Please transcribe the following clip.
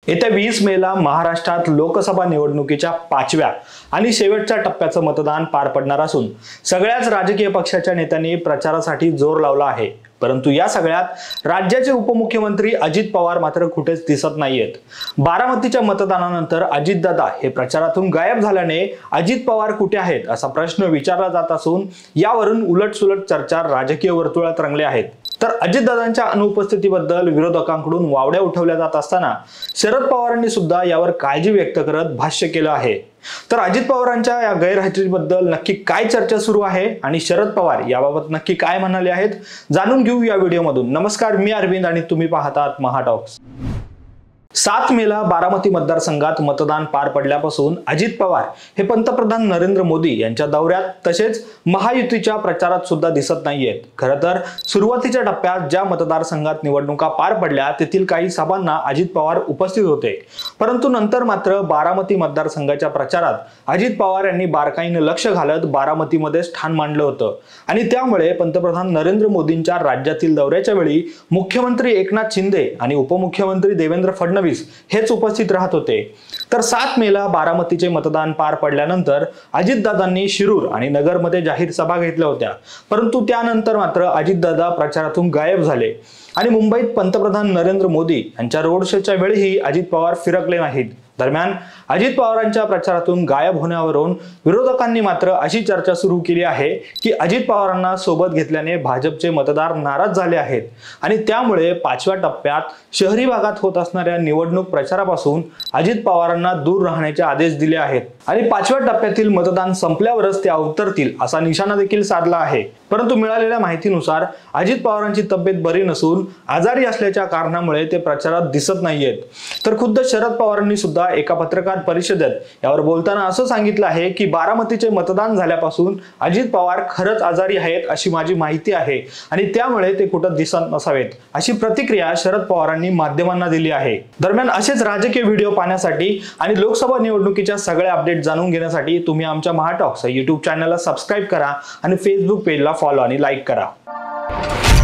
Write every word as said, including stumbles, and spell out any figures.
येत्या वीस मेला महाराष्ट्रात लोकसभा निवडणुकीच्या पाचव्या आणि शेवटच्या टप्प्याचं मतदान पार पडणार असून सगळ्याच राजकीय पक्षाच्या नेत्यांनी प्रचारासाठी जोर लावला आहे। परंतु या सगळ्यात राज्याचे उपमुख्यमंत्री अजित पवार मात्र कुठेच दिसत नाहीयेत। बारामतीच्या मतदानानंतर अजितदादा हे प्रचारातून गायब झाल्याने अजित पवार कुठे आहेत असा प्रश्न विचारला जात असून यावरून उलटसुलट चर्चा राजकीय वर्तुळात रंगल्या आहेत। तर अजितदादांच्या अनुपस्थितीबद्दल विरोधकांकडून वावड्या उठवल्या जात असताना शरद पवारांनी सुद्धा यावर काळजी व्यक्त करत भाष्य केलं आहे। तर अजित पवारांच्या या गैरहजेरीबद्दल नक्की काय चर्चा सुरू आहे आणि शरद पवार याबाबत नक्की काय म्हणाले आहेत जाणून घेऊ या व्हिडिओमधून। नमस्कार, मी अरविंद आणि तुम्ही पाहतात महाटॉक्स। सात मेला बारामती मतदारसंघात मतदान पार पडल्यापासून अजित पवार हे पंतप्रधान नरेंद्र मोदी यांच्या दौऱ्यात तसेच महायुतीच्या प्रचारात सुद्धा दिसत नाहीयेत। खरं तर सुरुवातीच्या टप्प्यात ज्या मतदारसंघात निवडणुका पार पडल्या तेथील काही सभांना अजित पवार उपस्थित होते, परंतु नंतर मात्र बारामती मतदारसंघाच्या प्रचारात अजित पवार यांनी बारकाईने लक्ष घालत बारामतीमध्ये स्थान मांडलं होतं आणि त्यामुळे पंतप्रधान नरेंद्र मोदींच्या राज्यातील दौऱ्याच्या वेळी मुख्यमंत्री एकनाथ शिंदे आणि उपमुख्यमंत्री देवेंद्र फडणवीस हेच उपस्थित राहत होते। तर सात मेला बारामतीचे मतदान पार पडल्यानंतर अजितदादांनी शिरूर आणि नगरमध्ये जाहीर सभा घेतल्या होत्या, परंतु त्यानंतर मात्र अजितदादा प्रचारातून गायब झाले आणि मुंबईत पंतप्रधान नरेंद्र मोदी यांच्या रोड शोच्या वेळीही अजित पवार फिरकले नाहीत। दरम्यान अजित पवारांच्या प्रचारातून गायब होण्यावरून विरोधकांनी मात्र अशी चर्चा सुरू केली आहे की अजित पवारांना सोबत घेतल्याने भाजपचे मतदार नाराज झाले आहेत आणि त्यामुळे पाचव्या टप्प्यात शहरी भागात होत असणाऱ्या निवडणूक प्रचारापासून अजित पवारांना दूर राहण्याचे आदेश दिले आहेत आणि पाचव्या टप्प्यातील मतदान संपल्यावरच ते अवतरतील असा निशाणा देखील साधला आहे। परंतु मिळालेल्या माहितीनुसार अजित पवारांची तब्येत बरी नसून आजारी असल्याच्या कारणामुळे ते प्रचारात दिसत नाहीयेत। तर खुद्द शरद पवारांनी सुद्धा एका पत्रकार परिषदेत यावर बोलताना असं सांगितलं आहे की बारामतीचे मतदान झाल्यापासून अजित पवार खरंच आजारी आहेत अशी माझी माहिती आहे आणि त्यामुळे ते कुठं दिसत नसावेत अशी प्रतिक्रिया शरद पवारांनी माध्यमांना दिली आहे। दरम्यान असेच राजकीय व्हिडिओ पाहण्यासाठी आणि लोकसभा निवडणुकीच्या सगळ्या अपडेट जाणून घेण्यासाठी तुम्ही आमच्या महाटॉक्स या युट्यूब चॅनलला सबस्क्राईब करा आणि फेसबुक पेजला फॉलो आणि लाईक करा।